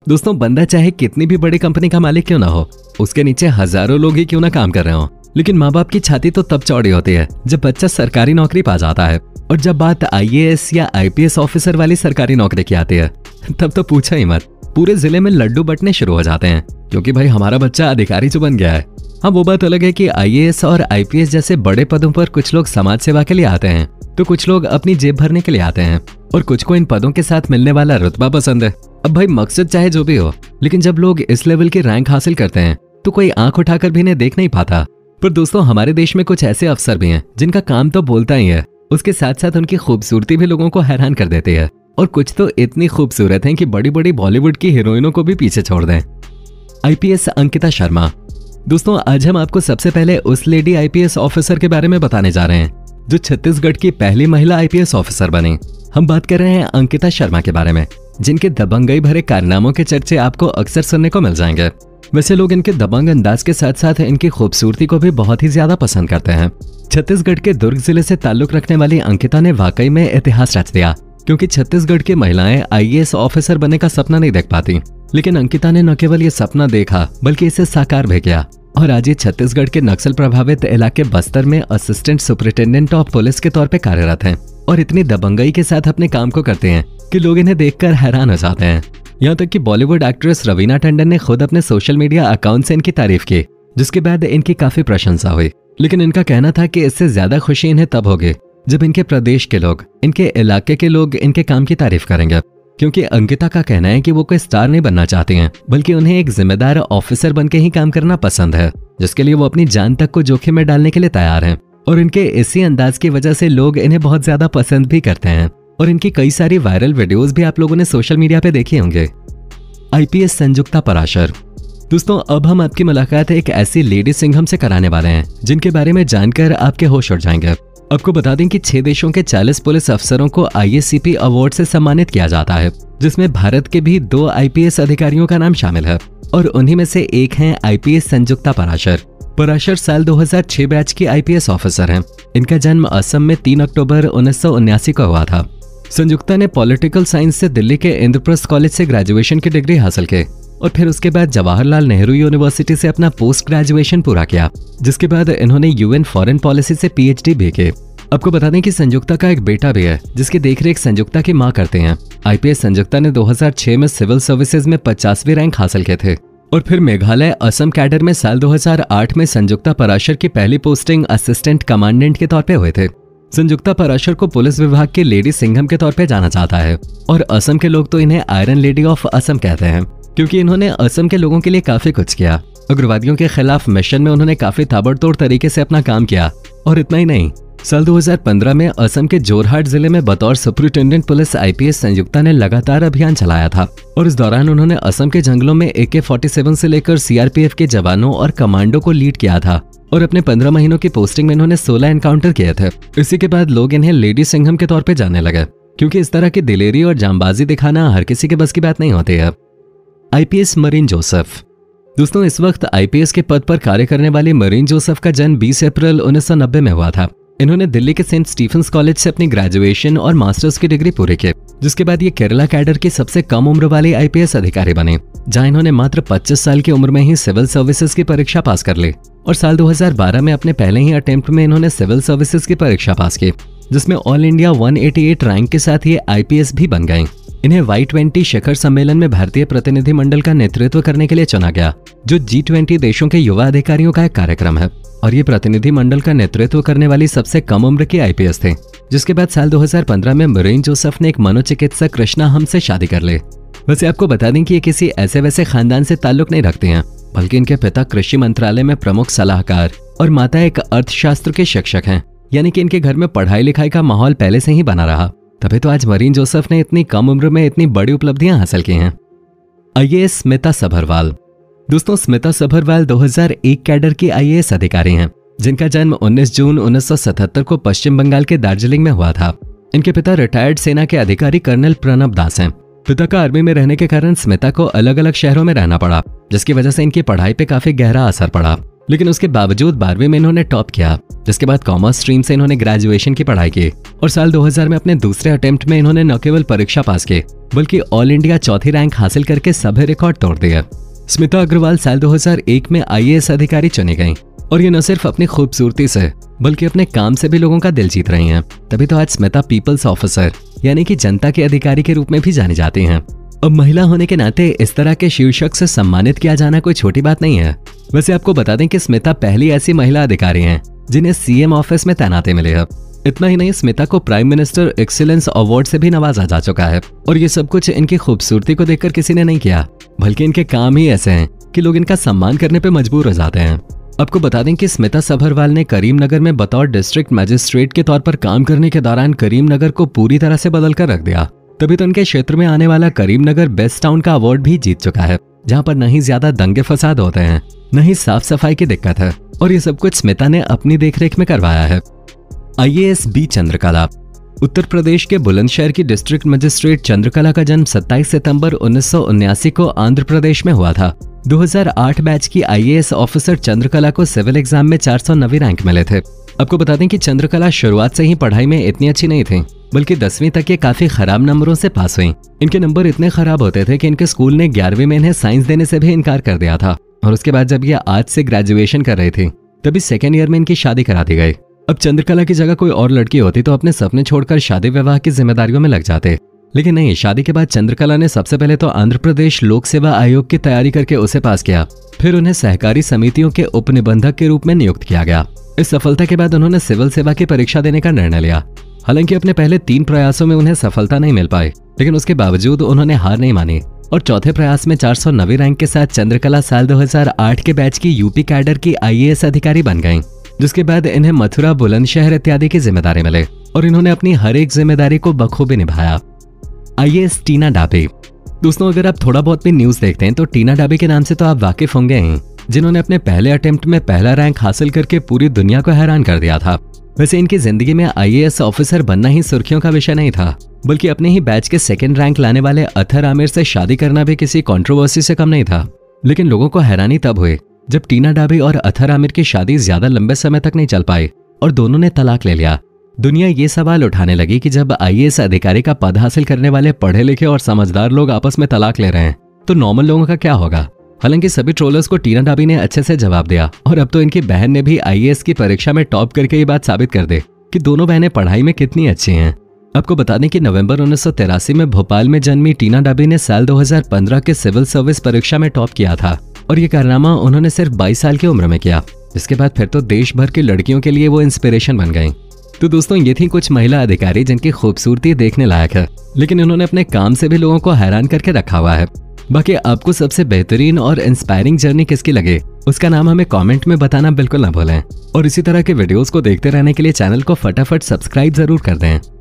दोस्तों, बंदा चाहे कितनी भी बड़ी कंपनी का मालिक क्यों ना हो, उसके नीचे हजारों लोग ही क्यों ना काम कर रहे हो, लेकिन माँ बाप की छाती तो तब चौड़ी होती है जब बच्चा सरकारी नौकरी पा जाता है। और जब बात आईएएस या आईपीएस ऑफिसर वाली सरकारी नौकरी की आती है, तब तो पूछा ही मत, पूरे जिले में लड्डू बंटने शुरू हो जाते हैं, क्योंकि भाई हमारा बच्चा अधिकारी जो बन गया है। हाँ, वो बात अलग है कि आईएएस और आईपीएस जैसे बड़े पदों पर कुछ लोग समाज सेवा के लिए आते हैं, तो कुछ लोग अपनी जेब भरने के लिए आते हैं, और कुछ को इन पदों के साथ मिलने वाला रुतबा पसंद है। अब भाई मकसद चाहे जो भी हो, लेकिन जब लोग इस लेवल की रैंक हासिल करते हैं तो कोई आंख उठाकर भी इन्हें देख नहीं पाता। पर दोस्तों, हमारे देश में कुछ ऐसे अफसर भी हैं जिनका काम तो बोलता ही है, उसके साथ साथ उनकी खूबसूरती भी लोगों को हैरान कर देती है, और कुछ तो इतनी खूबसूरत हैं कि बड़ी बड़ी बॉलीवुड की हीरोइनों को भी पीछे छोड़ दें। आईपीएस अंकिता शर्मा। दोस्तों, आज हम आपको सबसे पहले उस लेडी आईपीएस ऑफिसर के बारे में बताने जा रहे हैं जो छत्तीसगढ़ की पहली महिला आईपीएस ऑफिसर बनी। हम बात कर रहे हैं अंकिता शर्मा के बारे में, जिनके दबंगई भरे कारनामों के चर्चे आपको अक्सर सुनने को मिल जाएंगे। वैसे लोग इनके दबंग अंदाज के साथ साथ इनकी खूबसूरती को भी बहुत ही ज्यादा पसंद करते हैं। छत्तीसगढ़ के दुर्ग जिले से ताल्लुक रखने वाली अंकिता ने वाकई में इतिहास रच दिया, क्योंकि छत्तीसगढ़ की महिलाएं आईएएस ऑफिसर बनने का सपना नहीं देख पाती, लेकिन अंकिता ने न केवल ये सपना देखा बल्कि इसे साकार भी किया, और आज ये छत्तीसगढ़ के नक्सल प्रभावित इलाके बस्तर में असिस्टेंट सुपरिटेंडेंट ऑफ पुलिस के तौर पर कार्यरत हैं, और इतनी दबंगई के साथ अपने काम को करते हैं कि लोग इन्हें देखकर हैरान हो जाते हैं। यहाँ तक कि बॉलीवुड एक्ट्रेस रवीना टंडन ने खुद अपने सोशल मीडिया अकाउंट से इनकी तारीफ की, जिसके बाद इनकी काफी प्रशंसा हुई। लेकिन इनका कहना था कि इससे ज्यादा खुशी इन्हें तब होगी जब इनके प्रदेश के लोग, इनके इलाके के लोग इनके काम की तारीफ करेंगे, क्योंकि अंकिता का कहना है कि वो कोई स्टार नहीं बनना चाहती हैं, बल्कि उन्हें एक जिम्मेदार ऑफिसर बनके ही काम करना पसंद है, जिसके लिए वो अपनी जान तक को जोखिम में डालने के लिए तैयार हैं। और इनके इसी अंदाज की वजह से लोग इन्हें बहुत ज्यादा पसंद भी करते हैं, और इनकी कई सारी वायरल वीडियोस भी आप लोगों ने सोशल मीडिया पे देखे होंगे। आईपीएस संजुक्ता पराशर। दोस्तों, अब हम आपकी मुलाकात एक ऐसी लेडी सिंघम से कराने वाले हैं जिनके बारे में जानकर आपके होश उड़ जाएंगे। आपको बता दें कि 6 देशों के 40 पुलिस अफसरों को आईएससीपी अवार्ड से सम्मानित किया जाता है, जिसमें भारत के भी 2 आईपीएस अधिकारियों का नाम शामिल है, और उन्हीं में से एक हैं आईपीएस संजुक्ता पराशर। पराशर साल 2006 बैच की आईपीएस ऑफिसर हैं। इनका जन्म असम में 3 अक्टूबर 1979 को हुआ था। संजुक्ता ने पॉलिटिकल साइंस से दिल्ली के इंद्रप्रस्थ कॉलेज से ग्रेजुएशन की डिग्री हासिल की, और फिर उसके बाद जवाहरलाल नेहरू यूनिवर्सिटी से अपना पोस्ट ग्रेजुएशन पूरा किया, जिसके बाद इन्होंने यूएन फॉरेन पॉलिसी से पीएचडी भी की। आपको बता दें कि संजुक्ता का एक बेटा भी है, जिसकी देखरेख संजुक्ता की मां करते हैं। आईपीएस संजुक्ता ने 2006 में सिविल सर्विसेज में 50वीं रैंक हासिल किए थे, और फिर मेघालय असम कैडर में साल 2008 में संजुक्ता पराशर की पहली पोस्टिंग असिस्टेंट कमांडेंट के तौर पे हुए थे। संजुक्ता पराशर को पुलिस विभाग की लेडी सिंघम के तौर पे जाना जाता है, और असम के लोग तो इन्हें आयरन लेडी ऑफ असम कहते हैं, क्योंकि इन्होंने असम के लोगों के लिए काफी कुछ किया। उग्रवादियों के खिलाफ मिशन में उन्होंने काफी ताबड़तोड़ तरीके से अपना काम किया, और इतना ही नहीं, साल 2015 में असम के जोरहाट जिले में बतौर सुपरिटेंडेंट पुलिस आईपीएस संजुक्ता ने लगातार अभियान चलाया था, और इस दौरान उन्होंने असम के जंगलों में AK-47 से लेकर सीआरपीएफ के जवानों और कमांडो को लीड किया था, और अपने 15 महीनों की पोस्टिंग में इन्होंने 16 एनकाउंटर किए थे। इसी के बाद लोग इन्हें लेडी सिंघम के तौर पे जाने लगे, क्योंकि इस तरह की दिलेरी और जांबाजी दिखाना हर किसी के बस की बात नहीं होती है। आईपीएस मरीन जोसेफ। दोस्तों, इस वक्त आईपीएस के पद पर कार्य करने वाली मरीन जोसेफ का जन्म 20 अप्रैल 1990 में हुआ था। इन्होंने दिल्ली के सेंट स्टीफेंस कॉलेज से अपनी ग्रेजुएशन और मास्टर्स की डिग्री पूरी की, जिसके बाद ये केरला कैडर की सबसे कम उम्र वाली आईपीएस अधिकारी बने, जहां इन्होंने मात्र 25 साल की उम्र में ही सिविल सर्विसेज की परीक्षा पास कर ली, और साल 2012 में अपने पहले ही अटेम्प्ट में इन्होंने सिविल सर्विसेज की परीक्षा पास की, जिसमें ऑल इंडिया 188 रैंक के साथ ये आईपीएस भी बन गए। इन्हें Y20 शिखर सम्मेलन में भारतीय प्रतिनिधि मंडल का नेतृत्व करने के लिए चुना गया, जो G20 देशों के युवा अधिकारियों का एक कार्यक्रम है, और ये प्रतिनिधि मंडल का नेतृत्व करने वाली सबसे कम उम्र की आईपीएस थे। जिसके बाद साल 2015 में मरीन जोसेफ ने एक मनोचिकित्सक कृष्णा हम से शादी कर ली। वैसे आपको बता दें कि ये किसी ऐसे वैसे खानदान से ताल्लुक नहीं रखते हैं, बल्कि इनके पिता कृषि मंत्रालय में प्रमुख सलाहकार और माता एक अर्थशास्त्र के शिक्षक हैं, यानी कि इनके घर में पढ़ाई लिखाई का माहौल पहले से ही बना रहा। तभी तो आज मरीन जोसेफ ने इतनी कम उम्र में इतनी बड़ी उपलब्धियां हासिल की हैं। आईएएस स्मिता सभरवाल। दोस्तों, स्मिता सभरवाल 2001 कैडर की आईएएस अधिकारी हैं, जिनका जन्म 19 जून 1977 को पश्चिम बंगाल के दार्जिलिंग में हुआ था। इनके पिता रिटायर्ड सेना के अधिकारी कर्नल प्रणब दास हैं। पिता का आर्मी में रहने के कारण स्मिता को अलग अलग शहरों में रहना पड़ा, जिसकी वजह से इनकी पढ़ाई पे काफी गहरा असर पड़ा। लेकिन उसके बावजूद 12वीं में इन्होंने टॉप किया, जिसके बाद कॉमर्स स्ट्रीम से इन्होंने ग्रेजुएशन की पढ़ाई की और साल 2000 में अपने दूसरे अटेम्प्ट में इन्होंने न केवल परीक्षा पास की बल्कि ऑल इंडिया चौथी रैंक हासिल करके सभी रिकॉर्ड तोड़ दिए। स्मिता अग्रवाल साल 2001 में IAS अधिकारी चुनी गई और ये न सिर्फ अपनी खूबसूरती से बल्कि अपने काम से भी लोगों का दिल जीत रही हैं। तभी तो आज स्मिता पीपल्स ऑफिसर यानी कि जनता के अधिकारी के रूप में भी जानी जाती हैं। अब महिला होने के नाते इस तरह के शीर्षक से सम्मानित किया जाना कोई छोटी बात नहीं है। वैसे आपको बता दें कि स्मिता पहली ऐसी महिला अधिकारी हैं जिन्हें CM ऑफिस में तैनाती मिली है। इतना ही नहीं, स्मिता को प्राइम मिनिस्टर एक्सीलेंस अवार्ड से भी नवाजा जा चुका है और ये सब कुछ इनकी खूबसूरती को देखकर किसी ने नहीं किया, बल्कि इनके काम ही ऐसे हैं कि लोग इनका सम्मान करने पे मजबूर हो जाते हैं। आपको बता दें कि स्मिता सभरवाल ने करीमनगर में बतौर डिस्ट्रिक्ट मजिस्ट्रेट के तौर पर काम करने के दौरान करीमनगर को पूरी तरह से बदल कर रख दिया। तभी तो उनके क्षेत्र में आने वाला करीमनगर बेस्ट टाउन का अवार्ड भी जीत चुका है, जहां पर न ही ज्यादा दंगे फसाद होते हैं, न ही साफ सफाई की दिक्कत है और ये सब कुछ स्मिता ने अपनी देखरेख में करवाया है। IAS B Chandrakala. उत्तर प्रदेश के बुलंदशहर की डिस्ट्रिक्ट मजिस्ट्रेट चंद्रकला का जन्म 27 सितंबर 1979 को आंध्र प्रदेश में हुआ था। 2008 बैच की IAS ऑफिसर चंद्रकला को सिविल एग्जाम में 409वीं रैंक मिले थे। आपको बता दें कि चंद्रकला शुरुआत से ही पढ़ाई में इतनी अच्छी नहीं थी, बल्कि 10वीं तक ये काफी खराब नंबरों से पास हुई। इनके नंबर इतने खराब होते थे कि इनके स्कूल ने 11वीं में इन्हें साइंस देने से भी इनकार कर दिया था और उसके बाद जब ये आज से ग्रेजुएशन कर रही थी तभी सेकेंड ईयर में इनकी शादी करा दी गई। अब चंद्रकला की जगह कोई और लड़की होती तो अपने सपने छोड़कर शादी विवाह की जिम्मेदारियों में लग जाते, लेकिन नहीं। शादी के बाद चंद्रकला ने सबसे पहले तो आंध्र प्रदेश लोक सेवा आयोग की तैयारी करके उसे पास किया, फिर उन्हें सहकारी समितियों के उपनिबंधक के रूप में नियुक्त किया गया। इस सफलता के बाद उन्होंने सिविल सेवा की परीक्षा देने का निर्णय लिया। हालांकि अपने पहले 3 प्रयासों में उन्हें सफलता नहीं मिल पाई, लेकिन उसके बावजूद उन्होंने हार नहीं मानी और चौथे प्रयास में 409वीं रैंक के साथ चंद्रकला साल 2008 के बैच की यूपी कैडर की IAS अधिकारी बन गईं, जिसके बाद इन्हें मथुरा, बुलंदशहर इत्यादि की जिम्मेदारी मिले और इन्होंने अपनी हर एक जिम्मेदारी को बखूबी निभाया। IAS टीना डाबे। दोस्तों, अगर आप थोड़ा बहुत भी न्यूज देखते हैं तो टीना डाबे के नाम से तो आप वाकिफ होंगे ही, जिन्होंने अपने पहले अटेम्प्ट में पहला रैंक हासिल करके पूरी दुनिया को हैरान कर दिया था। वैसे इनकी जिंदगी में IAS ऑफिसर बनना ही सुर्खियों का विषय नहीं था, बल्कि अपने ही बैच के सेकंड रैंक लाने वाले अथर आमिर से शादी करना भी किसी कंट्रोवर्सी से कम नहीं था। लेकिन लोगों को हैरानी तब हुई जब टीना डाबे और अथर आमिर की शादी ज्यादा लंबे समय तक नहीं चल पाई और दोनों ने तलाक ले लिया। दुनिया ये सवाल उठाने लगी कि जब IAS अधिकारी का पद हासिल करने वाले पढ़े लिखे और समझदार लोग आपस में तलाक ले रहे हैं तो नॉर्मल लोगों का क्या होगा। हालांकि सभी ट्रोलर्स को टीना डाबे ने अच्छे से जवाब दिया और अब तो इनकी बहन ने भी IAS की परीक्षा में टॉप करके ये बात साबित कर दे कि दोनों बहनें पढ़ाई में कितनी अच्छी हैं। आपको बता दें कि नवंबर 1983 में भोपाल में जन्मी टीना डाबे ने साल 2015 के सिविल सर्विस परीक्षा में टॉप किया था और ये कारनामा उन्होंने सिर्फ 22 साल की उम्र में किया। इसके बाद फिर तो देश भर की लड़कियों के लिए वो इंस्पिरेशन बन गई। तो दोस्तों, ये थी कुछ महिला अधिकारी जिनकी खूबसूरती देखने लायक है, लेकिन इन्होंने अपने काम से भी लोगों को हैरान करके रखा हुआ है। बाकी आपको सबसे बेहतरीन और इंस्पायरिंग जर्नी किसकी लगे उसका नाम हमें कमेंट में बताना बिल्कुल ना भूलें और इसी तरह के वीडियोस को देखते रहने के लिए चैनल को फटाफट सब्सक्राइब जरूर कर दें।